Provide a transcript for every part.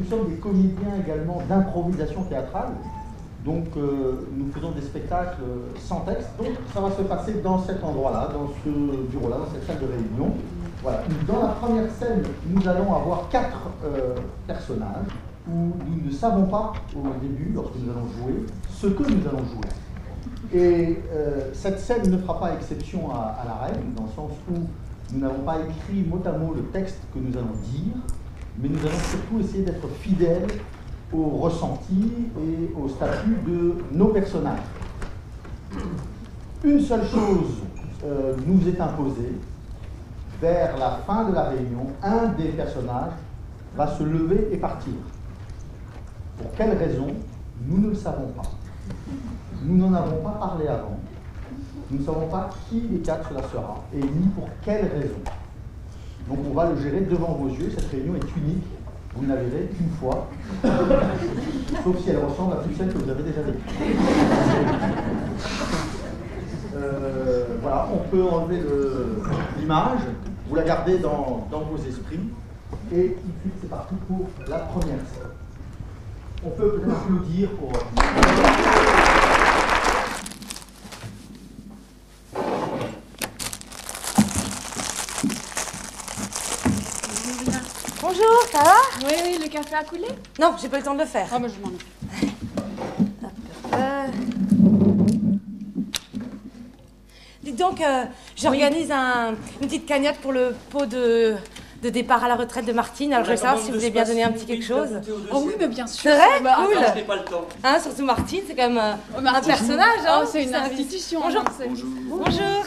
nous sommes des comédiens également d'improvisation théâtrale. Donc nous faisons des spectacles sans texte. Donc ça va se passer dans cet endroit-là, dans ce bureau-là, dans cette salle de réunion. Voilà. Dans la première scène, nous allons avoir 4 personnages où nous ne savons pas au début, lorsque nous allons jouer, ce que nous allons jouer. Et cette scène ne fera pas exception à la règle, dans le sens où nous n'avons pas écrit mot à mot le texte que nous allons dire, mais nous allons surtout essayer d'être fidèles au ressenti et au statut de nos personnages. Une seule chose nous est imposée. Vers la fin de la réunion, un des personnages va se lever et partir. Pour quelle raison? Nous ne le savons pas. Nous n'en avons pas parlé avant. Nous ne savons pas qui des 4 cela sera et ni pour quelle raison. Donc on va le gérer devant vos yeux. Cette réunion est unique. Vous ne la verrez qu'une fois, sauf si elle ressemble à toutes celles que vous avez déjà vécues. Voilà, on peut enlever l'image, vous la gardez dans vos esprits, et tout de suite c'est parti pour la première scène. On peut peut-être applaudir pour... Bonjour, ça va? Oui, le café a coulé? Non, j'ai pas eu le temps de le faire. Oh, mais je m'en occupe. Dites donc, j'organise une petite cagnotte pour le pot de départ à la retraite de Martine. Alors je veux savoir si vous voulez bien donner un petit quelque chose. Oh oui, mais bien sûr. C'est vrai? Cool. Je n'ai pas le temps. Hein, surtout Martine, c'est quand même un Martine. personnage. Hein, Oh, c'est une institution. Bonjour. Bonjour. Bonjour.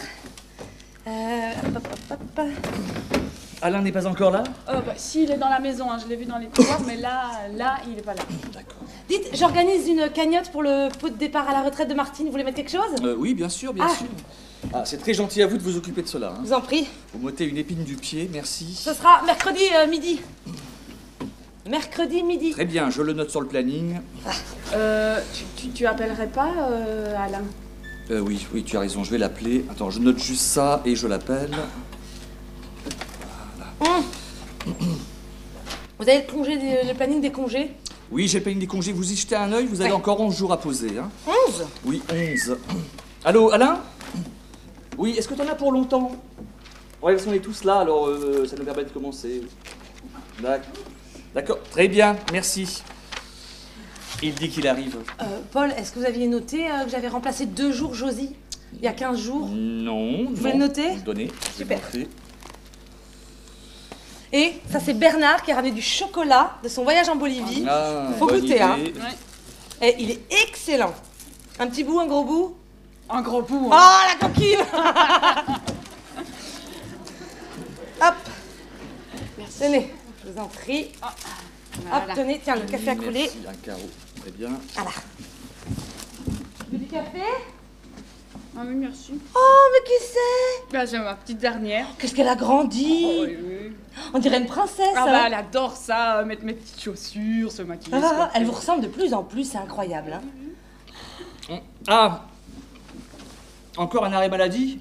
Alain n'est pas encore là? Si, il est dans la maison, hein, je l'ai vu dans les couloirs, mais là, il n'est pas là. D'accord. Dites, j'organise une cagnotte pour le pot de départ à la retraite de Martine. Vous voulez mettre quelque chose? Oui, bien sûr, bien sûr. Ah, c'est très gentil à vous de vous occuper de cela. Je vous en prie. Vous m'ôtez une épine du pied, merci. Ce sera mercredi midi. Mercredi midi. Très bien, je le note sur le planning. Tu appellerais pas Alain? Oui, tu as raison, je vais l'appeler. Attends, je note juste ça et je l'appelle. Vous avez le planning des congés? Oui, j'ai le planning des congés. Vous y jetez un œil, vous avez encore 11 jours à poser. Hein. 11? Oui, 11. Allô, Alain? Oui, est-ce que t'en as pour longtemps? Ouais, parce qu'on est tous là, alors ça nous permet de commencer. D'accord, très bien, merci. Il dit qu'il arrive. Paul, est-ce que vous aviez noté que j'avais remplacé 2 jours Josie? Il y a 15 jours? Non. Vous pouvez le noter? Vous le donnez. Super. Et ça, c'est Bernard qui a ramené du chocolat de son voyage en Bolivie. Ah, faut bonne goûter, idée. hein. Et il est excellent. Un petit bout, un gros bout? Un gros bout. Oh, la coquille. Hop. Merci. Tenez, je vous en prie. Voilà. Hop, tenez, tiens, le café a coulé. Merci, un carreau. Très bien. Voilà. Tu veux du café? Ah oui, merci. Oh, mais qui c'est? Bah, c'est ma petite dernière. Qu'est-ce qu'elle a grandi. Oh, oui. On dirait une princesse. Ah hein. bah, elle adore ça, mettre mes petites chaussures, se maquiller. Ah, elle vous ressemble de plus en plus, c'est incroyable. Hein. Ah, encore un arrêt maladie?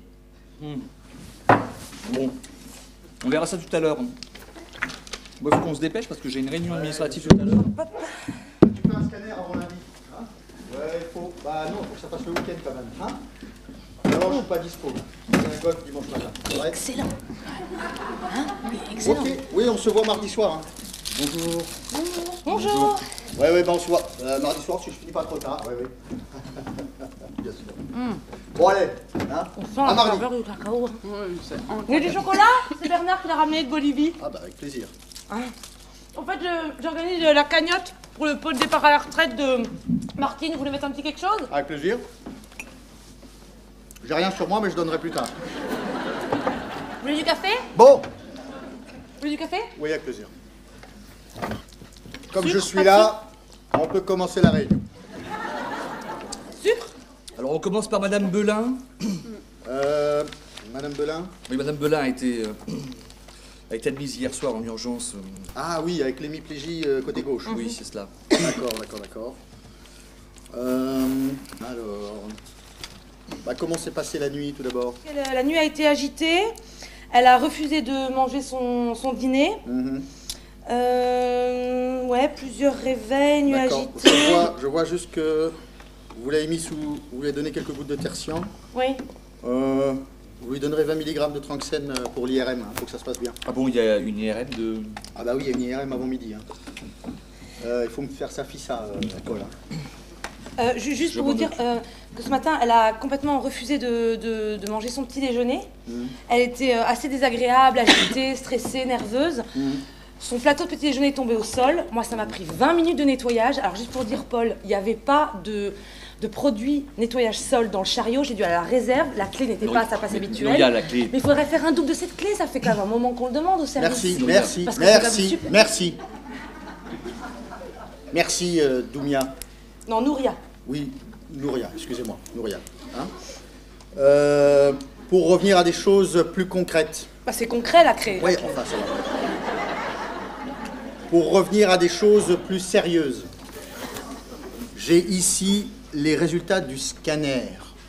Bon, on verra ça tout à l'heure. Il faut qu'on se dépêche parce que j'ai une réunion administrative tout à l'heure. Tu fais un scanner à mon avis, hein? Ouais, il faut... Bah non, il faut que ça passe le week-end quand même, hein? Alors, je suis pas dispo. C'est un golf dimanche matin. Ouais. Excellent. Hein? Oui, excellent. Ok, oui, on se voit mardi soir. Hein. Bonjour. Bonjour. Ouais, ben on se voit. Mardi soir, si je finis pas trop tard. Ouais. Bien sûr. Bon, allez. Hein? On sent à la mardi. saveur du cacao. Oui, c'est Il y a du chocolat? C'est Bernard qui l'a ramené de Bolivie. Ah bah, avec plaisir. En fait, j'organise la cagnotte pour le pot de départ à la retraite de Martine. Vous voulez mettre un petit quelque chose? Avec plaisir. J'ai rien sur moi, mais je donnerai plus tard. Vous voulez du café? Bon. Vous voulez du café? Oui, avec plaisir. Comme Sucre, je suis là, on peut commencer la réunion. Sucre? Alors on commence par Madame Belin. Madame Belin? Oui, Madame Belin a été admise hier soir en urgence. Ah oui, avec l'hémiplégie côté gauche. Oui, c'est cela. D'accord. Alors... Bah, comment s'est passée la nuit tout d'abord? La nuit a été agitée. Elle a refusé de manger son dîner. Ouais, plusieurs réveils, nuits D'accord. agités. Je vois juste que vous l'avez mis sous... Vous lui avez donné quelques gouttes de tertian. Oui. Vous lui donnerez 20 mg de tranxène pour l'IRM, il faut que ça se passe bien. Ah bon, il y a une IRM de... Ah bah oui, il y a une IRM avant midi. Hein. Il faut me faire sa fille ça, Paul. Juste pour vous dire que ce matin, elle a complètement refusé de manger son petit déjeuner. Elle était assez désagréable, agitée, stressée, nerveuse. Son plateau de petit déjeuner est tombé au sol. Moi, ça m'a pris 20 minutes de nettoyage. Alors, juste pour dire, Paul, il n'y avait pas de produit nettoyage sol dans le chariot. J'ai dû aller à la réserve. La clé n'était pas à sa place habituelle. Il y a la clé. Mais il faudrait faire un double de cette clé. Ça fait quand même un moment qu'on le demande au service. Merci. Merci, Doumia. Non, Nouria. Oui, Nouria, excusez-moi, Nouria. Hein pour revenir à des choses plus concrètes. Bah, c'est concret, la clé. Oui, enfin, ça va. Pour revenir à des choses plus sérieuses, j'ai ici les résultats du scanner.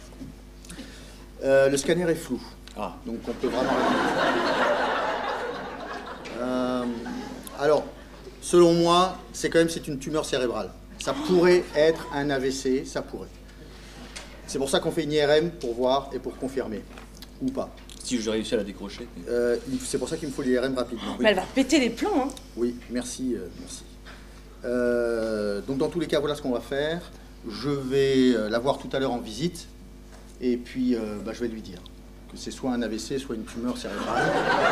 Le scanner est flou, donc on peut vraiment... alors, selon moi, c'est une tumeur cérébrale. Ça pourrait être un AVC, ça pourrait. C'est pour ça qu'on fait une IRM pour voir et pour confirmer, ou pas. Si je réussis à la décrocher. C'est pour ça qu'il me faut l'IRM rapidement. Mais elle va péter les plombs, hein. Oui, merci. Donc dans tous les cas, voilà ce qu'on va faire. Je vais la voir tout à l'heure en visite, et puis je vais lui dire que c'est soit un AVC, soit une tumeur cérébrale.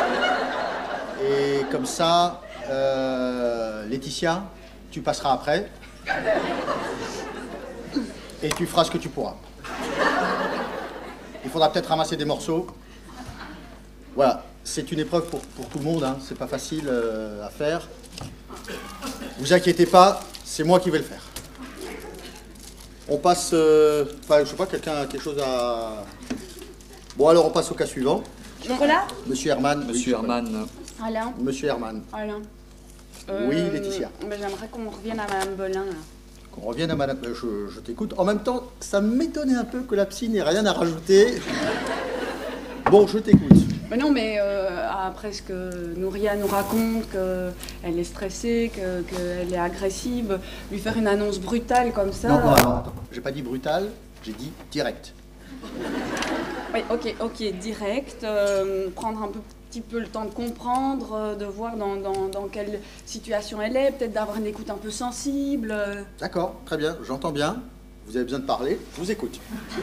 Et comme ça, Laetitia, tu passeras après, et tu feras ce que tu pourras. Il faudra peut-être ramasser des morceaux. Voilà, c'est une épreuve pour tout le monde, hein. C'est pas facile à faire. Vous inquiétez pas, c'est moi qui vais le faire. On passe... Enfin, je sais pas, quelqu'un a quelque chose à... Bon, alors on passe au cas suivant. Nicolas ? Monsieur Herman. Monsieur Herman. Alain. Monsieur Herman. Alain. Oui, Laetitia. J'aimerais qu'on revienne à Madame Belin. Là. Qu'on revienne à Madame... Je t'écoute. En même temps, ça m'étonnait un peu que la psy n'ait rien à rajouter. Bon, je t'écoute. Mais non, mais après ce que Nouria nous raconte, qu'elle est stressée, qu'elle est agressive, lui faire une annonce brutale comme ça... Non, attends. J'ai pas dit brutal, j'ai dit direct. Oui, ok, direct. Prendre un petit peu le temps de comprendre, de voir dans quelle situation elle est, peut-être d'avoir une écoute un peu sensible. D'accord, très bien, j'entends bien. Vous avez besoin de parler, je vous écoute.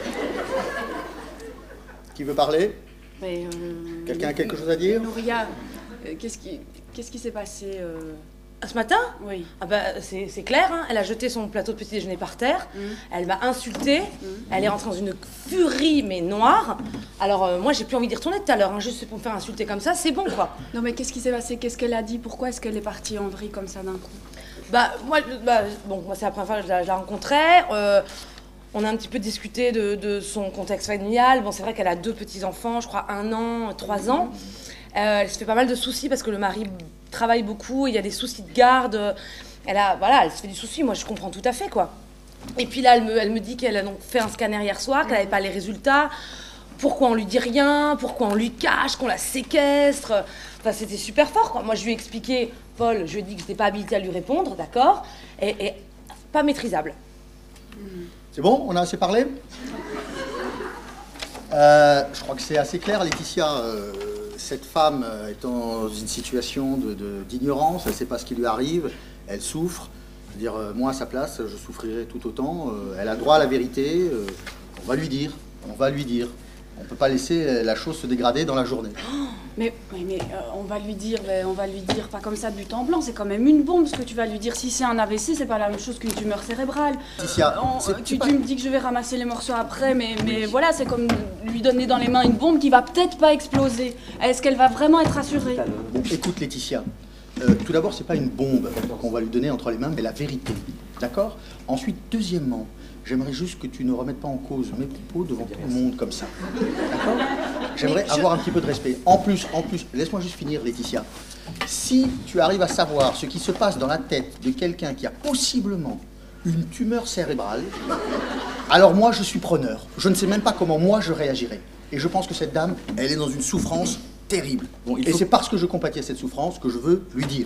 Qui veut parler ? Quelqu'un a quelque chose à dire ? Nouria, qu'est-ce qui s'est passé Ce matin ? Oui. Ah bah, c'est clair, hein. Elle a jeté son plateau de petit déjeuner par terre, elle m'a insultée, elle est rentrée dans une furie mais noire. Alors moi j'ai plus envie d'y retourner tout à l'heure, hein. Juste pour me faire insulter comme ça, c'est bon quoi. Non mais qu'est-ce qui s'est passé? Qu'est-ce qu'elle a dit? Pourquoi est-ce qu'elle est partie en vrille comme ça d'un coup? Moi c'est la première fois que je la rencontrais. On a un petit peu discuté de son contexte familial. Bon, c'est vrai qu'elle a 2 petits-enfants, je crois 1 an, 3 ans. Elle se fait pas mal de soucis parce que le mari travaille beaucoup, il y a des soucis de garde. Elle se fait du souci, moi je comprends tout à fait, quoi. Et puis là, elle me dit qu'elle a donc fait un scanner hier soir, qu'elle n'avait pas les résultats. Pourquoi on lui dit rien? Pourquoi on lui cache? Qu'on la séquestre? Enfin, c'était super fort, quoi. Moi, je lui ai expliqué, Paul, je lui ai dit que je n'étais pas habilitée à lui répondre, d'accord? Et pas maîtrisable. C'est bon? On a assez parlé? Je crois que c'est assez clair, Laetitia. Cette femme est dans une situation d'ignorance, elle ne sait pas ce qui lui arrive, elle souffre. Je veux dire, moi à sa place, je souffrirais tout autant. Elle a droit à la vérité, on va lui dire. On ne peut pas laisser la chose se dégrader dans la journée. Mais on va lui dire pas comme ça de but en blanc, c'est quand même une bombe ce que tu vas lui dire. Si c'est un AVC, c'est pas la même chose qu'une tumeur cérébrale. Laetitia, tu me dis que je vais ramasser les morceaux après, mais voilà, c'est comme lui donner dans les mains une bombe qui va peut-être pas exploser. Est-ce qu'elle va vraiment être rassurée? Bon, écoute Laetitia, tout d'abord, c'est pas une bombe qu'on va lui donner entre les mains, mais la vérité. D'accord? Ensuite, deuxièmement, j'aimerais juste que tu ne remettes pas en cause mes propos devant tout le monde comme ça. D'accord? J'aimerais avoir un petit peu de respect. En plus, laisse-moi juste finir, Laetitia. Si tu arrives à savoir ce qui se passe dans la tête de quelqu'un qui a possiblement une tumeur cérébrale, alors moi, je suis preneur. Je ne sais même pas comment moi je réagirais. Et je pense que cette dame, elle est dans une souffrance terrible. Bon, et c'est parce que je compatis à cette souffrance que je veux lui dire.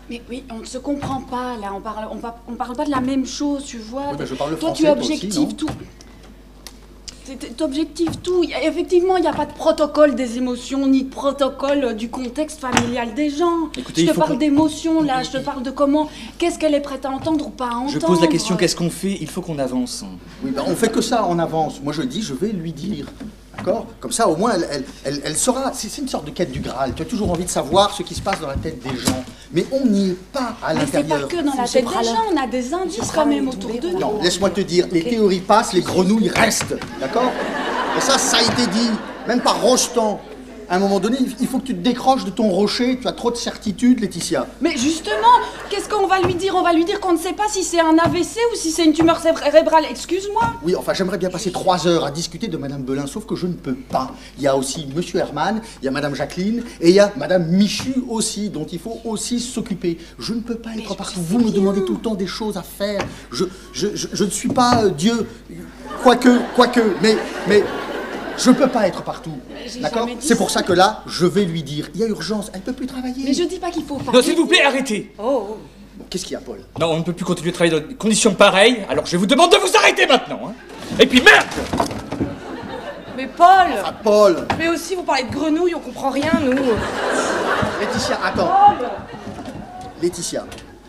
Mais oui, on ne se comprend pas, là, on parle pas de la même chose, tu vois. Oui, ben je parle toi, français, tu objectives aussi, tout. T'objectives tout. Effectivement, il n'y a pas de protocole des émotions, ni de protocole du contexte familial des gens. Écoutez, je te parle d'émotions, là, je te parle de comment, qu'est-ce qu'elle est prête à entendre ou pas à entendre. Je pose la question, qu'est-ce qu'on fait? Il faut qu'on avance. Oui, ben on fait que ça, on avance. Moi je dis, je vais lui dire. D'accord? Comme ça, au moins, elle saura. C'est une sorte de quête du Graal. Tu as toujours envie de savoir ce qui se passe dans la tête des gens. Mais on n'y est pas à l'intérieur. Mais c'est pas que dans la tête des gens, on a des indices quand même autour de nous. Non, laisse-moi te dire, les théories passent, les grenouilles restent. D'accord? Et ça a été dit, même par Rostand. À un moment donné, il faut que tu te décroches de ton rocher, tu as trop de certitudes, Laetitia. Mais justement, qu'est-ce qu'on va lui dire? On va lui dire qu'on ne sait pas si c'est un AVC ou si c'est une tumeur cérébrale, excuse-moi. Oui, enfin, j'aimerais bien passer 3 heures à discuter de Madame Belin, sauf que je ne peux pas. Il y a aussi Monsieur Herman, il y a Madame Jacqueline, et il y a Madame Michu aussi, dont il faut aussi s'occuper. Je ne peux pas être partout. Vous me demandez tout le temps des choses à faire. Je ne suis pas Dieu, quoique, mais... Je peux pas être partout, d'accord? C'est pour ça que là, je vais lui dire, il y a urgence, elle peut plus travailler. Mais je dis pas qu'il faut pas. Non, s'il vous plaît, arrêtez. Oh. Bon, qu'est-ce qu'il y a, Paul? Non, on ne peut plus continuer de travailler dans des conditions pareilles, alors je vous demande de vous arrêter maintenant. Hein. Et puis merde! Mais Paul Ah, Paul! Mais aussi, vous parlez de grenouilles, on comprend rien, nous. Laetitia, attends. Laetitia.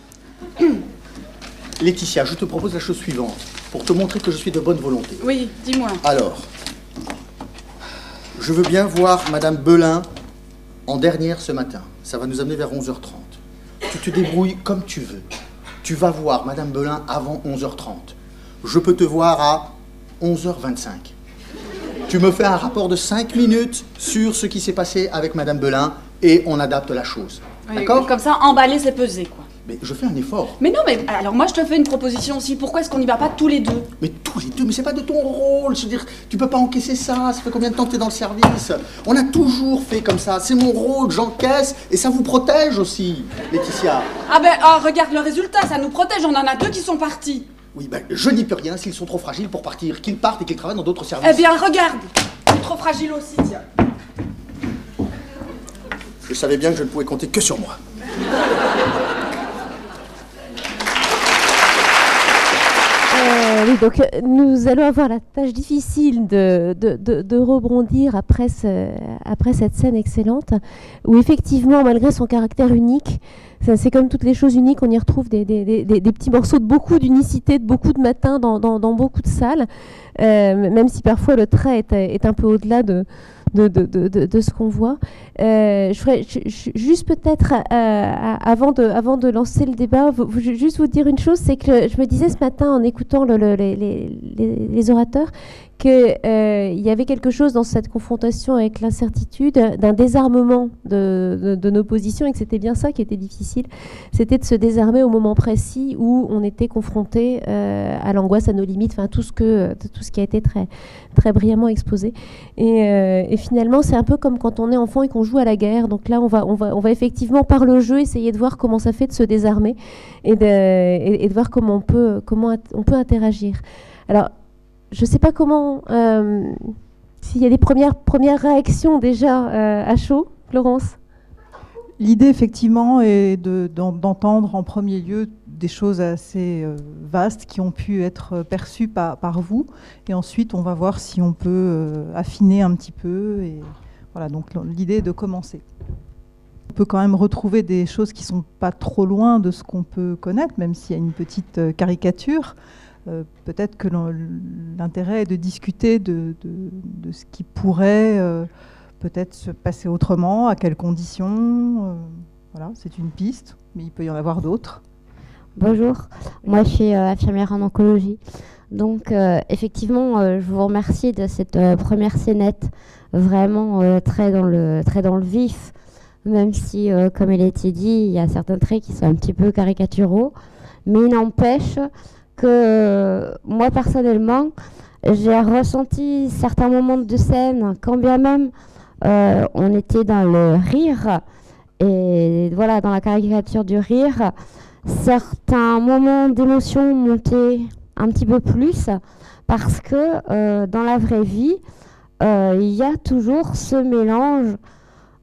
Laetitia, je te propose la chose suivante, pour te montrer que je suis de bonne volonté. Oui, dis-moi. Alors, je veux bien voir Madame Belin en dernière ce matin. Ça va nous amener vers 11h30. Tu te débrouilles comme tu veux. Tu vas voir Madame Belin avant 11h30. Je peux te voir à 11h25. Tu me fais un rapport de 5 minutes sur ce qui s'est passé avec Madame Belin et on adapte la chose. Oui, D'accord? comme ça, emballer, c'est peser, quoi. Mais je fais un effort. Mais non, mais alors moi, je te fais une proposition aussi. Pourquoi est-ce qu'on n'y va pas tous les deux? Mais tous les deux, mais c'est pas de ton rôle. Je veux dire, tu peux pas encaisser ça. Ça fait combien de temps que tu es dans le service? On a toujours fait comme ça. C'est mon rôle, j'encaisse et ça vous protège aussi, Laetitia. Ah ben, regarde le résultat, ça nous protège. On en a 2 qui sont partis. Oui, ben, je n'y peux rien s'ils sont trop fragiles pour partir. Qu'ils partent et qu'ils travaillent dans d'autres services. Eh bien, regarde. Tu es trop fragile aussi, tiens. Je savais bien que je ne pouvais compter que sur moi. Oui, donc nous allons avoir la tâche difficile de rebondir après cette scène excellente, où effectivement, malgré son caractère unique, c'est comme toutes les choses uniques, on y retrouve des petits morceaux de beaucoup d'unicité, de beaucoup de matin dans beaucoup de salles, même si parfois le trait est un peu au-delà de ce qu'on voit. Je ferais juste peut-être, avant de lancer le débat, juste vous dire une chose, c'est que je me disais ce matin en écoutant les orateurs qu'il y avait quelque chose dans cette confrontation avec l'incertitude, d'un désarmement de nos positions, et que c'était bien ça qui était difficile, c'était de se désarmer au moment précis où on était confronté à l'angoisse, à nos limites, enfin tout ce qui a été très, très brillamment exposé. Et finalement, c'est un peu comme quand on est enfant et qu'on joue à la guerre. Donc là, on va effectivement, par le jeu, essayer de voir comment ça fait de se désarmer et de voir comment on peut interagir. Alors, je ne sais pas comment, s'il y a des premières réactions déjà à chaud, Florence. L'idée, effectivement, est d'entendre en premier lieu des choses assez vastes qui ont pu être perçues par vous. Et ensuite, on va voir si on peut affiner un petit peu. Et voilà, donc l'idée est de commencer. On peut quand même retrouver des choses qui ne sont pas trop loin de ce qu'on peut connaître, même s'il y a une petite caricature. Peut-être que l'intérêt est de discuter de ce qui pourrait peut-être se passer autrement, à quelles conditions. Voilà, c'est une piste, mais il peut y en avoir d'autres. Bonjour, moi je suis infirmière en oncologie. Donc effectivement, je vous remercie de cette première scénette, vraiment très dans le vif, même si, comme il a été dit, il y a certains traits qui sont un petit peu caricaturaux, mais il n'empêche que moi personnellement, j'ai ressenti certains moments de scène, quand bien même on était dans le rire, et voilà, dans la caricature du rire, certains moments d'émotion montaient un petit peu plus, parce que dans la vraie vie, il y a toujours ce mélange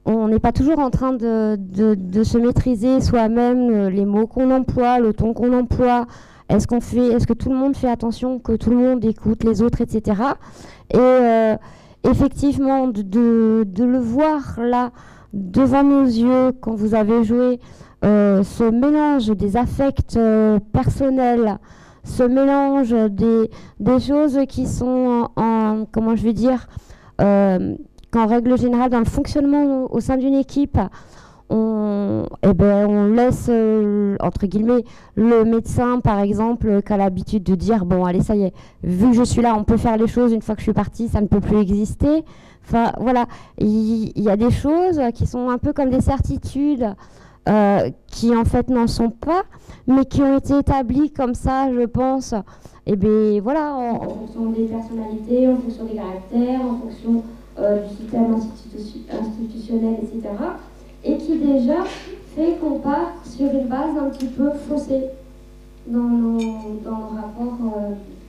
on n'est pas toujours en train de se maîtriser soi-même, les mots qu'on emploie, le ton qu'on emploie. Est-ce que tout le monde fait attention, que tout le monde écoute les autres, etc. Et effectivement, de le voir là, devant nos yeux, quand vous avez joué, ce mélange des affects personnels, ce mélange des choses qui sont comment je vais dire, qu'en règle générale, dans le fonctionnement au sein d'une équipe, on laisse, entre guillemets, le médecin, par exemple, qui a l'habitude de dire « Bon, allez, ça y est, vu que je suis là, on peut faire les choses. Une fois que je suis partie, ça ne peut plus exister. » Enfin, voilà, il y a des choses qui sont un peu comme des certitudes qui, en fait, n'en sont pas, mais qui ont été établies comme ça, je pense. Et bien, voilà, en fonction des personnalités, en fonction des caractères, en fonction du système institutionnel, etc. Et qui déjà fait qu'on part sur une base un petit peu faussée dans nos rapports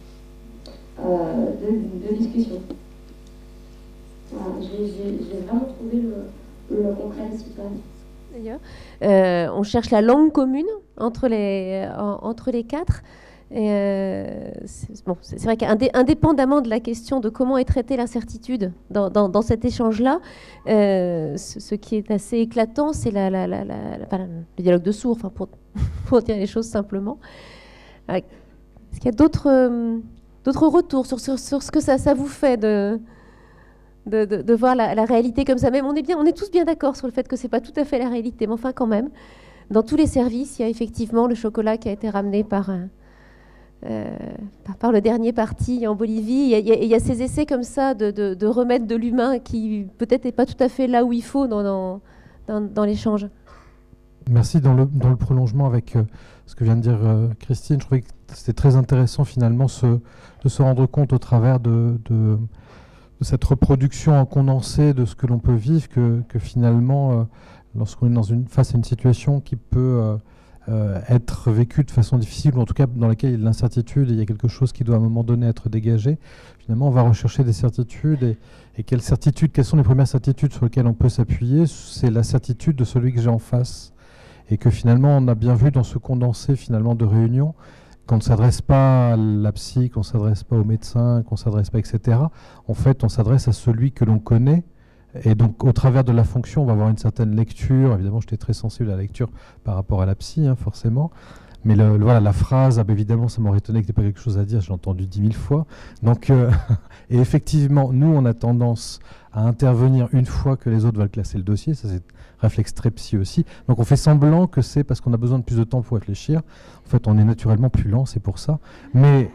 de discussion. Voilà, j'ai vraiment trouvé le concret de situation. D'ailleurs, on cherche la langue commune entre les quatre. C'est vrai qu'indépendamment de la question de comment est traitée l'incertitude dans cet échange-là, ce qui est assez éclatant, c'est le dialogue de sourds, pour dire les choses simplement. Est-ce qu'il y a d'autres retours sur ce que ça vous fait de voir la réalité comme ça? Même on est tous bien d'accord sur le fait que c'est pas tout à fait la réalité, mais enfin quand même, dans tous les services, il y a effectivement le chocolat qui a été ramené par le dernier parti en Bolivie. Il y a ces essais comme ça de remettre de l'humain qui peut-être n'est pas tout à fait là où il faut dans l'échange. Merci. Dans le prolongement avec ce que vient de dire Christine, je trouvais que c'était très intéressant finalement de se rendre compte au travers de cette reproduction en condensé de ce que l'on peut vivre que finalement, lorsqu'on est face à une situation qui peut être vécu de façon difficile, ou en tout cas dans laquelle il y a de l'incertitude et il y a quelque chose qui doit à un moment donné être dégagé, finalement on va rechercher des certitudes. Et quelles sont les premières certitudes sur lesquelles on peut s'appuyer? C'est la certitude de celui que j'ai en face. Et que finalement on a bien vu dans ce condensé finalement de réunion, qu'on ne s'adresse pas à la psy, qu'on ne s'adresse pas au médecin, qu'on ne s'adresse pas, etc. En fait, on s'adresse à celui que l'on connaît. Et donc, au travers de la fonction, on va avoir une certaine lecture. Évidemment, j'étais très sensible à la lecture par rapport à la psy, forcément. Mais voilà, la phrase, évidemment, ça m'aurait étonné que tu n'aies pas quelque chose à dire. J'ai entendu 10 000 fois. Donc, et effectivement, nous, on a tendance à intervenir une fois que les autres veulent classer le dossier. Ça, c'est réflexe très psy aussi. Donc, on fait semblant que c'est parce qu'on a besoin de plus de temps pour réfléchir. En fait, on est naturellement plus lent, c'est pour ça. Mais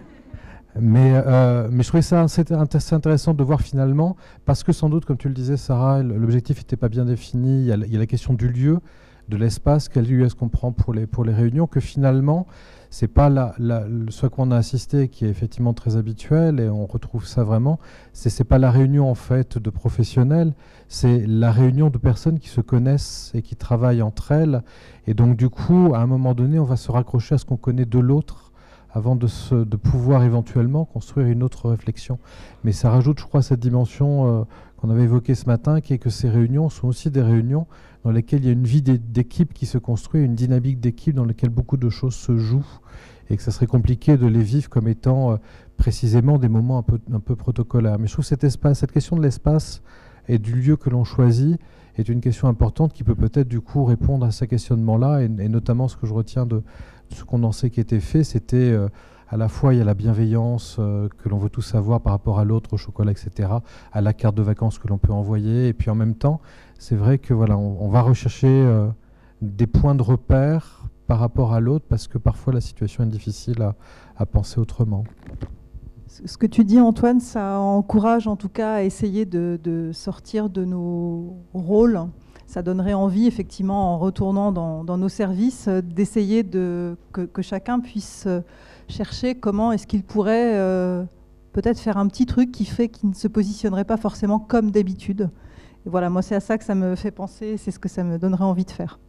je trouvais ça assez intéressant de voir finalement, parce que sans doute, comme tu le disais, Sarah, l'objectif n'était pas bien défini. Il y a la question du lieu, de l'espace, quel lieu est-ce qu'on prend pour les réunions, que finalement, c'est pas ce à quoi on a assisté qui est effectivement très habituel, et on retrouve ça vraiment, c'est pas la réunion en fait de professionnels, c'est la réunion de personnes qui se connaissent et qui travaillent entre elles, et donc du coup, à un moment donné, on va se raccrocher à ce qu'on connaît de l'autre, avant de pouvoir éventuellement construire une autre réflexion. Mais ça rajoute, je crois, cette dimension qu'on avait évoquée ce matin, qui est que ces réunions sont aussi des réunions dans lesquelles il y a une vie d'équipe qui se construit, une dynamique d'équipe dans laquelle beaucoup de choses se jouent, et que ça serait compliqué de les vivre comme étant précisément des moments un peu protocolaires. Mais je trouve que cette question de l'espace et du lieu que l'on choisit est une question importante qui peut peut-être du coup répondre à ces questionnements-là, et notamment ce que je retiens de ce condensé qui était fait, c'était à la fois il y a la bienveillance que l'on veut tous avoir par rapport à l'autre, au chocolat, etc., à la carte de vacances que l'on peut envoyer, et puis en même temps, c'est vrai que voilà, on va rechercher des points de repère par rapport à l'autre, parce que parfois la situation est difficile à penser autrement. Ce que tu dis, Antoine, ça encourage en tout cas à essayer de sortir de nos rôles. Ça donnerait envie, effectivement, en retournant dans nos services, d'essayer que chacun puisse chercher comment est-ce qu'il pourrait peut-être faire un petit truc qui fait qu'il ne se positionnerait pas forcément comme d'habitude. Et voilà, moi, c'est à ça que ça me fait penser, c'est ce que ça me donnerait envie de faire.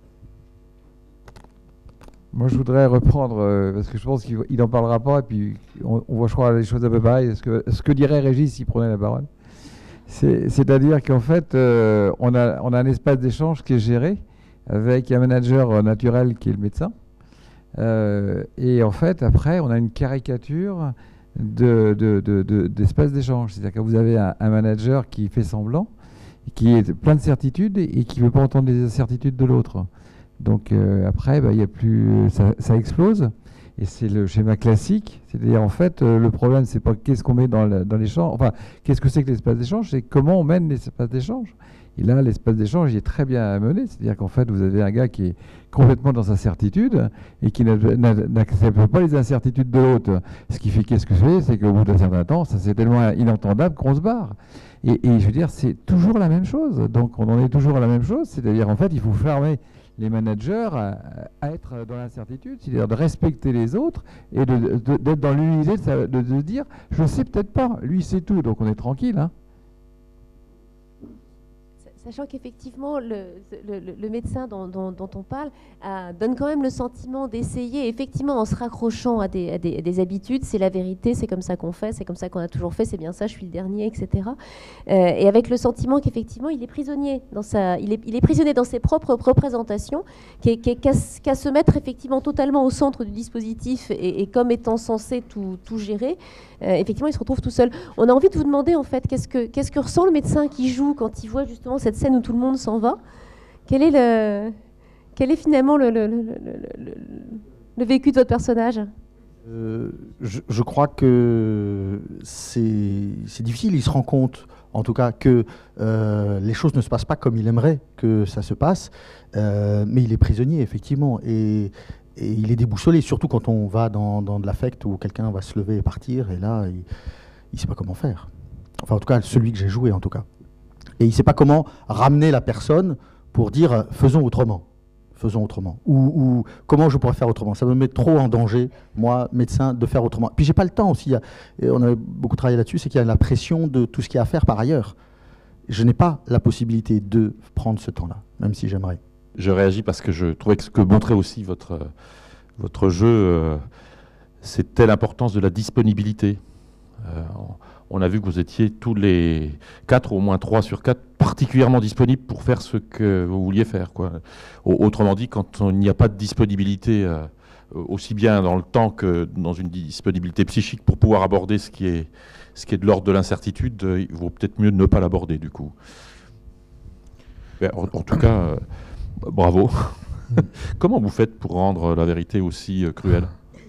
Moi, je voudrais reprendre, parce que je pense qu'il n'en parlera pas, et puis on voit, je crois, les choses un peu pareilles. Ce que dirait Régis s'il prenait la parole. C'est-à-dire qu'en fait, on a un espace d'échange qui est géré avec un manager naturel qui est le médecin. Et en fait, après, on a une caricature d'espace d'échange. C'est-à-dire que vous avez un manager qui fait semblant, qui est plein de certitudes et qui ne veut pas entendre les incertitudes de l'autre. Donc après, il y a plus, ça explose. Et c'est le schéma classique. C'est-à-dire, en fait, le problème, c'est pas qu'est-ce qu'on met dans l'échange. Enfin, qu'est-ce que c'est que l'espace d'échange? C'est comment on mène l'espace d'échange. Et là, l'espace d'échange, il est très bien mené. C'est-à-dire qu'en fait, vous avez un gars qui est complètement dans sa certitude et qui n'accepte pas les incertitudes de l'autre. Ce qui fait, qu'est-ce que c'est qu'au bout d'un certain temps, ça c'est tellement inentendable qu'on se barre. Et je veux dire, c'est toujours la même chose. Donc, on en est toujours à la même chose. C'est-à-dire, en fait, il faut former les managers à être dans l'incertitude, c'est-à-dire de respecter les autres et d'être dans l'humilité, de dire « je ne sais peut-être pas, lui c'est tout », donc on est tranquille. Hein. Sachant qu'effectivement, le médecin dont on parle donne quand même le sentiment d'essayer, effectivement, en se raccrochant à des habitudes, c'est la vérité, c'est comme ça qu'on fait, c'est comme ça qu'on a toujours fait, c'est bien ça, je suis le dernier, etc. Et avec le sentiment qu'effectivement, il est prisonnier il est prisonnier dans ses propres représentations, qu'à se mettre effectivement totalement au centre du dispositif et comme étant censé tout gérer. Effectivement, il se retrouve tout seul. On a envie de vous demander, en fait, qu'est-ce que ressent le médecin qui joue quand il voit justement cette scène où tout le monde s'en va? Quel est finalement le vécu de votre personnage? Je crois que c'est difficile. Il se rend compte, en tout cas, que les choses ne se passent pas comme il aimerait que ça se passe, mais il est prisonnier, effectivement. Et il est déboussolé, surtout quand on va dans de l'affect où quelqu'un va se lever et partir, et là, il ne sait pas comment faire. Enfin, en tout cas, celui que j'ai joué, en tout cas. Et il ne sait pas comment ramener la personne pour dire « faisons autrement ». Faisons autrement. Ou comment je pourrais faire autrement. Ça me met trop en danger, moi, médecin, de faire autrement. Puis j'ai pas le temps aussi. Et on a beaucoup travaillé là-dessus, c'est qu'il y a la pression de tout ce qu'il y a à faire par ailleurs. Je n'ai pas la possibilité de prendre ce temps-là, même si j'aimerais. Je réagis parce que je trouvais que ce que montrait aussi votre jeu, c'était l'importance de la disponibilité. On a vu que vous étiez tous les 4, au moins 3 sur 4, particulièrement disponibles pour faire ce que vous vouliez faire, quoi. Autrement dit, quand il n'y a pas de disponibilité, aussi bien dans le temps que dans une disponibilité psychique pour pouvoir aborder ce qui est de l'ordre de l'incertitude, il vaut peut-être mieux de ne pas l'aborder, du coup. En tout cas, bravo. Comment vous faites pour rendre la vérité aussi cruelle?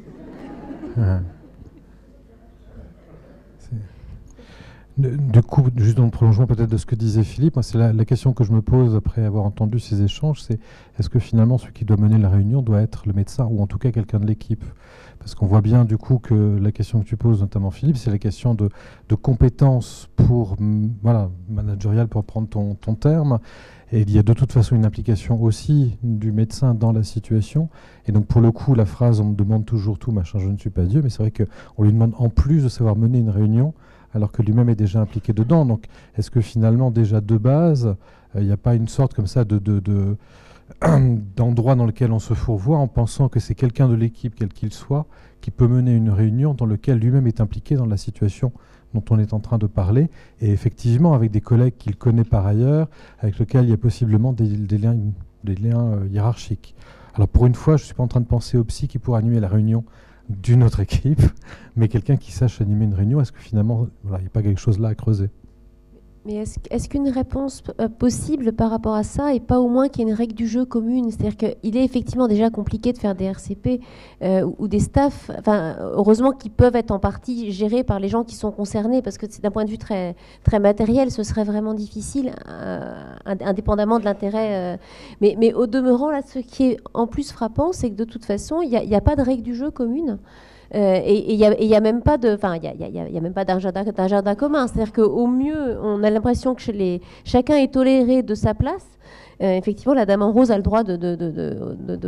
Du coup, juste dans le prolongement peut-être de ce que disait Philippe, moi c'est la question que je me pose après avoir entendu ces échanges, c'est est-ce que finalement celui qui doit mener la réunion doit être le médecin ou en tout cas quelqu'un de l'équipe? Parce qu'on voit bien du coup que la question que tu poses, notamment Philippe, c'est la question de compétences pour, voilà, managériale pour prendre ton terme. Et il y a de toute façon une implication aussi du médecin dans la situation. Et donc pour le coup, la phrase « on me demande toujours tout, machin, je ne suis pas Dieu », mais c'est vrai qu'on lui demande en plus de savoir mener une réunion alors que lui-même est déjà impliqué dedans. Donc est-ce que finalement déjà de base, il n'y a pas une sorte comme ça d'endroit dans lequel on se fourvoie en pensant que c'est quelqu'un de l'équipe, quel qu'il soit, qui peut mener une réunion dans laquelle lui-même est impliqué dans la situation dont on est en train de parler, et effectivement avec des collègues qu'il connaît par ailleurs, avec lesquels il y a possiblement des liens hiérarchiques. Alors pour une fois, je ne suis pas en train de penser au psy qui pourrait animer la réunion d'une autre équipe, mais quelqu'un qui sache animer une réunion, est-ce que finalement, voilà, il n'y a pas quelque chose là à creuser? Mais est-ce qu'une réponse possible par rapport à ça et pas au moins qu'il y ait une règle du jeu commune? C'est-à-dire qu'il est effectivement déjà compliqué de faire des RCP ou des staffs, enfin, heureusement qu'ils peuvent être en partie gérés par les gens qui sont concernés, parce que d'un point de vue très, très matériel, ce serait vraiment difficile, indépendamment de l'intérêt. Mais au demeurant, là, ce qui est en plus frappant, c'est que de toute façon, il n'y a pas de règle du jeu commune. Et il y a même pas d'agenda commun. C'est-à-dire qu'au mieux, on a l'impression que chacun est toléré de sa place. Effectivement, la dame en rose a le droit de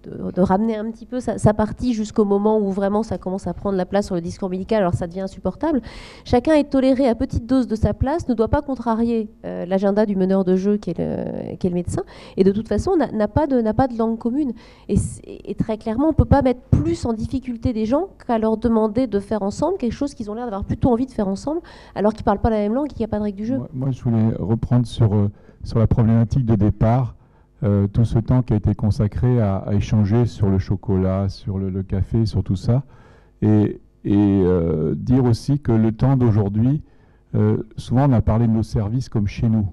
de ramener un petit peu sa partie jusqu'au moment où vraiment ça commence à prendre la place sur le discours médical, alors ça devient insupportable. Chacun est toléré à petite dose de sa place, ne doit pas contrarier l'agenda du meneur de jeu qui est le médecin, et de toute façon n'a pas de langue commune. Et très clairement, on ne peut pas mettre plus en difficulté des gens qu'à leur demander de faire ensemble quelque chose qu'ils ont l'air d'avoir plutôt envie de faire ensemble, alors qu'ils ne parlent pas la même langue et qu'il n'y a pas de règle du jeu. Moi, je voulais reprendre sur la problématique de départ, tout ce temps qui a été consacré à échanger sur le chocolat, sur le café, sur tout ça, et dire aussi que le temps d'aujourd'hui, souvent on a parlé de nos services comme chez nous.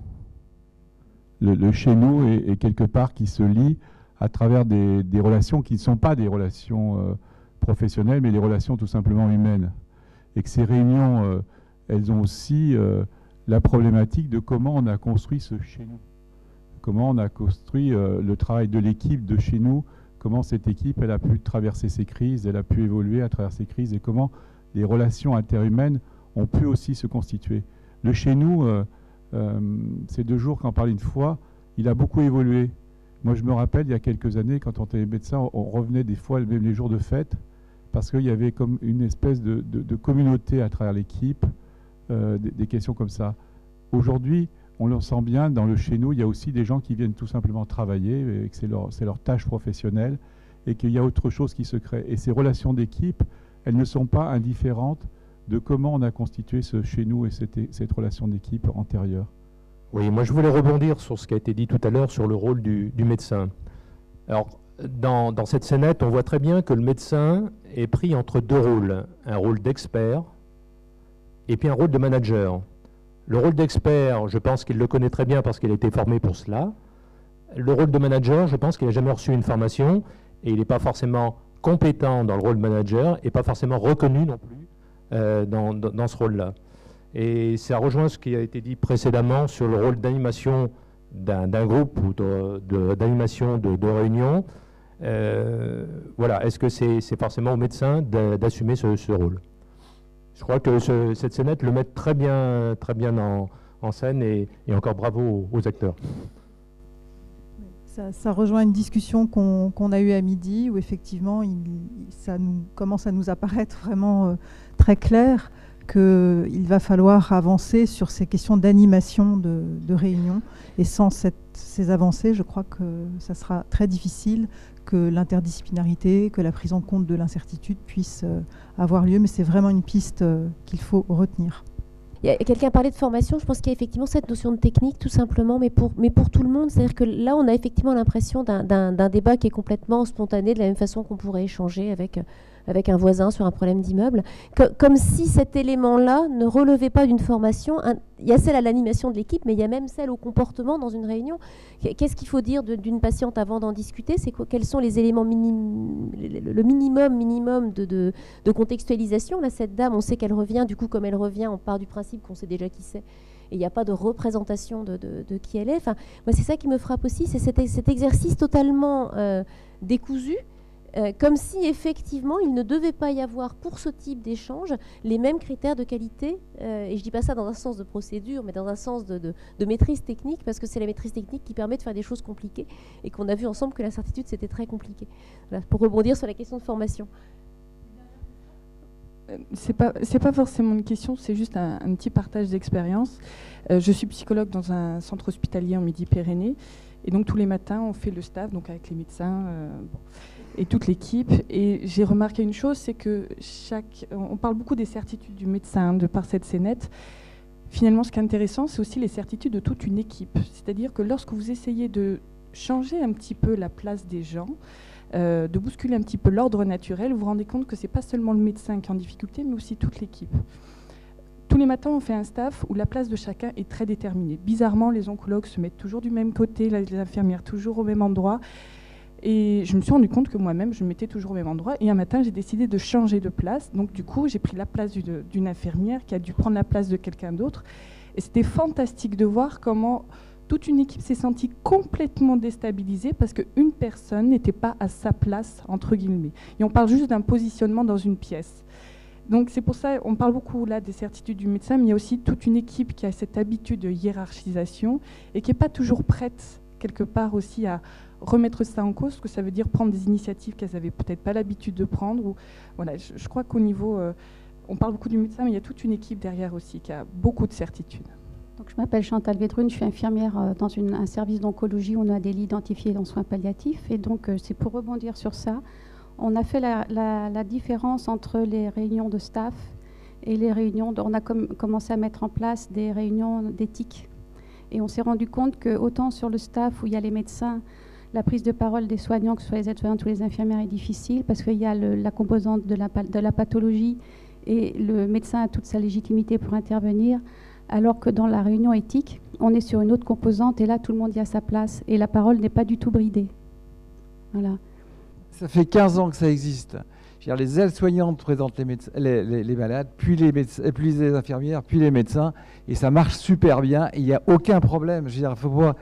Le chez nous est quelque part qui se lie à travers des relations qui ne sont pas des relations professionnelles, mais des relations tout simplement humaines. Et que ces réunions, elles ont aussi la problématique de comment on a construit ce chez nous. Comment on a construit le travail de l'équipe de chez nous, comment cette équipe elle a pu traverser ces crises, elle a pu évoluer à travers ces crises, et comment les relations interhumaines ont pu aussi se constituer. Le chez nous, ces 2 jours qu'en parle une fois, il a beaucoup évolué. Moi, je me rappelle, il y a quelques années, quand on était médecin, on revenait des fois, même les jours de fête, parce qu'il y avait comme une espèce de communauté à travers l'équipe, des questions comme ça. Aujourd'hui, on le sent bien, dans le chez nous, il y a aussi des gens qui viennent tout simplement travailler, et que c'est leur tâche professionnelle, et qu'il y a autre chose qui se crée. Et ces relations d'équipe, elles ne sont pas indifférentes de comment on a constitué ce chez nous et cette relation d'équipe antérieure. Oui, moi je voulais rebondir sur ce qui a été dit tout à l'heure sur le rôle du médecin. Alors, dans cette scénette, on voit très bien que le médecin est pris entre 2 rôles. Un rôle d'expert et puis un rôle de manager. Le rôle d'expert, je pense qu'il le connaît très bien parce qu'il a été formé pour cela. Le rôle de manager, je pense qu'il n'a jamais reçu une formation et il n'est pas forcément compétent dans le rôle de manager et pas forcément reconnu non plus dans ce rôle-là. Et ça rejoint ce qui a été dit précédemment sur le rôle d'animation d'un groupe ou d'animation de réunion. Voilà, est-ce que c'est forcément au médecin d'assumer ce rôle? Je crois que cette scénette le met très bien en scène et encore bravo aux acteurs. Ça rejoint une discussion qu'on a eue à midi où effectivement ça commence à nous apparaître vraiment très clair qu'il va falloir avancer sur ces questions d'animation de réunion. Et sans ces avancées, je crois que ça sera très difficile que l'interdisciplinarité, que la prise en compte de l'incertitude puisse avoir lieu. Mais c'est vraiment une piste qu'il faut retenir. Quelqu'un parlait de formation, je pense qu'il y a effectivement cette notion de technique tout simplement, mais pour tout le monde. C'est-à-dire que là, on a effectivement l'impression d'un débat qui est complètement spontané, de la même façon qu'on pourrait échanger avec un voisin sur un problème d'immeuble, comme si cet élément-là ne relevait pas d'une formation. Il y a celle à l'animation de l'équipe, mais il y a même celle au comportement dans une réunion. Qu'est-ce qu'il faut dire d'une patiente avant d'en discuter? Quels sont les éléments le minimum de contextualisation? Là, cette dame, on sait qu'elle revient, du coup, comme elle revient, on part du principe qu'on sait déjà qui c'est. Et il n'y a pas de représentation de qui elle est. Enfin, moi, c'est ça qui me frappe aussi, c'est cet exercice totalement décousu, comme si effectivement il ne devait pas y avoir pour ce type d'échange les mêmes critères de qualité, et je ne dis pas ça dans un sens de procédure, mais dans un sens de maîtrise technique, parce que c'est la maîtrise technique qui permet de faire des choses compliquées, et qu'on a vu ensemble que l'incertitude c'était très compliqué. Voilà, pour rebondir sur la question de formation. C'est pas forcément une question, c'est juste un petit partage d'expérience. Je suis psychologue dans un centre hospitalier en Midi-Pyrénées, et donc tous les matins on fait le staff, donc avec les médecins et toute l'équipe. Et j'ai remarqué une chose, c'est que on parle beaucoup des certitudes du médecin de par cette scénette. Finalement, ce qui est intéressant, c'est aussi les certitudes de toute une équipe. C'est-à-dire que lorsque vous essayez de changer un petit peu la place des gens, de bousculer un petit peu l'ordre naturel, vous vous rendez compte que ce n'est pas seulement le médecin qui est en difficulté, mais aussi toute l'équipe. Tous les matins, on fait un staff où la place de chacun est très déterminée. Bizarrement, les oncologues se mettent toujours du même côté, les infirmières toujours au même endroit. Et je me suis rendu compte que moi-même, je me mettais toujours au même endroit. Et un matin, j'ai décidé de changer de place. Donc du coup, j'ai pris la place d'une infirmière qui a dû prendre la place de quelqu'un d'autre. Et c'était fantastique de voir comment toute une équipe s'est sentie complètement déstabilisée parce qu'une personne n'était pas à sa place, entre guillemets. Et on parle juste d'un positionnement dans une pièce. Donc c'est pour ça, on parle beaucoup là des certitudes du médecin, mais il y a aussi toute une équipe qui a cette habitude de hiérarchisation et qui n'est pas toujours prête, quelque part aussi, à remettre ça en cause, ce que ça veut dire prendre des initiatives qu'elles n'avaient peut-être pas l'habitude de prendre. Ou, voilà, je crois qu'au niveau... on parle beaucoup du médecin, mais il y a toute une équipe derrière aussi qui a beaucoup de certitudes. Donc, je m'appelle Chantal Védrune, je suis infirmière dans un service d'oncologie où on a des lits identifiés en soins palliatifs. Et donc, c'est pour rebondir sur ça. On a fait la différence entre les réunions de staff et les réunions... On a commencé à mettre en place des réunions d'éthique. Et on s'est rendu compte que autant sur le staff où il y a les médecins, la prise de parole des soignants, que ce soit les aides-soignantes ou les infirmières, est difficile parce qu'il y a la composante de la pathologie et le médecin a toute sa légitimité pour intervenir, alors que dans la réunion éthique, on est sur une autre composante et là, tout le monde y a sa place et la parole n'est pas du tout bridée. Voilà. Ça fait 15 ans que ça existe. Les aides-soignantes présentent les malades, puis les infirmières, puis les médecins, et ça marche super bien, il n'y a aucun problème. Je veux dire, faut pas...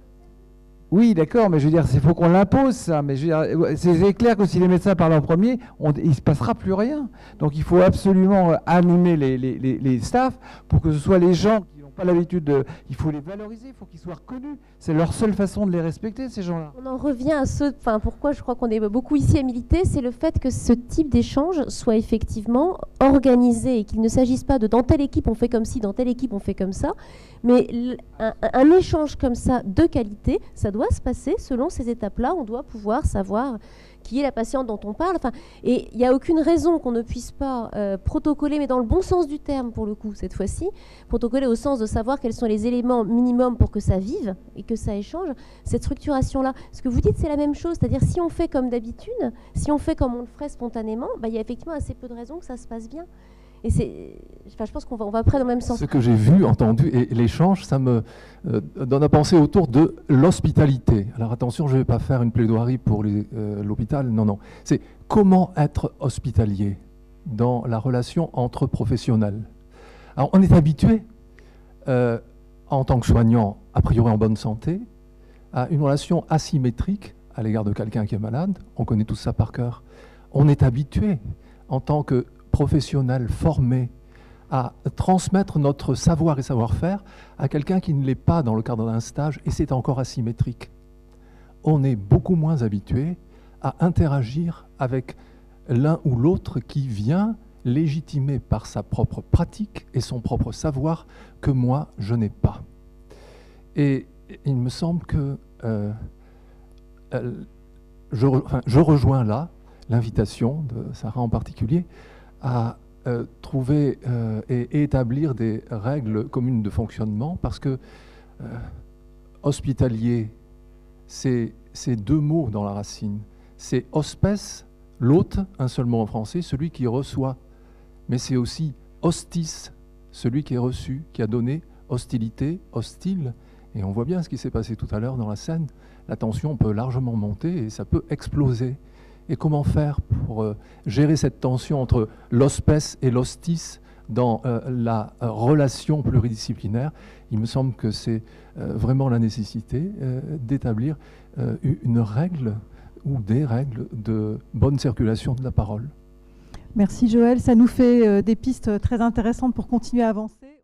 Oui, d'accord, mais je veux dire, il faut qu'on l'impose, ça. Mais je veux dire, c'est clair que si les médecins parlent en premier, il ne se passera plus rien. Donc il faut absolument animer les staffs pour que ce soit les gens qui n'ont pas l'habitude de... Il faut les valoriser, il faut qu'ils soient reconnus. C'est leur seule façon de les respecter, ces gens-là. On en revient à ce... Enfin, pourquoi je crois qu'on est beaucoup ici à militer, c'est le fait que ce type d'échange soit effectivement organisé et qu'il ne s'agisse pas de dans telle équipe on fait comme ci, dans telle équipe on fait comme ça, mais un échange comme ça de qualité, ça doit se passer selon ces étapes-là. On doit pouvoir savoir qui est la patiente dont on parle. Enfin, et il n'y a aucune raison qu'on ne puisse pas protocoler, mais dans le bon sens du terme pour le coup, cette fois-ci, protocoler au sens de savoir quels sont les éléments minimums pour que ça vive et que ça échange, cette structuration-là. Ce que vous dites, c'est la même chose, c'est-à-dire si on fait comme d'habitude, si on fait comme on le ferait spontanément, il y a effectivement assez peu de raisons que ça se passe bien. Et je pense qu'on va après dans le même sens. Ce que j'ai vu, entendu, et l'échange, ça me donne à penser autour de l'hospitalité. Alors attention, je ne vais pas faire une plaidoirie pour l'hôpital, non, non. C'est comment être hospitalier dans la relation entre professionnels. Alors on est habitué, en tant que soignant, a priori en bonne santé, à une relation asymétrique à l'égard de quelqu'un qui est malade. On connaît tout ça par cœur. On est habitué, en tant que professionnels formés à transmettre notre savoir et savoir-faire à quelqu'un qui ne l'est pas dans le cadre d'un stage, et c'est encore asymétrique. On est beaucoup moins habitué à interagir avec l'un ou l'autre qui vient légitimer par sa propre pratique et son propre savoir que moi, je n'ai pas. Et il me semble que je rejoins là l'invitation de Sarah en particulier à trouver et établir des règles communes de fonctionnement, parce que hospitalier, c'est deux mots dans la racine. C'est hospes, l'hôte, un seul mot en français, celui qui reçoit. Mais c'est aussi hostis, celui qui est reçu, qui a donné hostilité, hostile. Et on voit bien ce qui s'est passé tout à l'heure dans la scène. La tension peut largement monter et ça peut exploser. Et comment faire pour gérer cette tension entre l'hospes et l'hostis dans la relation pluridisciplinaire? Il me semble que c'est vraiment la nécessité d'établir une règle ou des règles de bonne circulation de la parole. Merci Joël, ça nous fait des pistes très intéressantes pour continuer à avancer.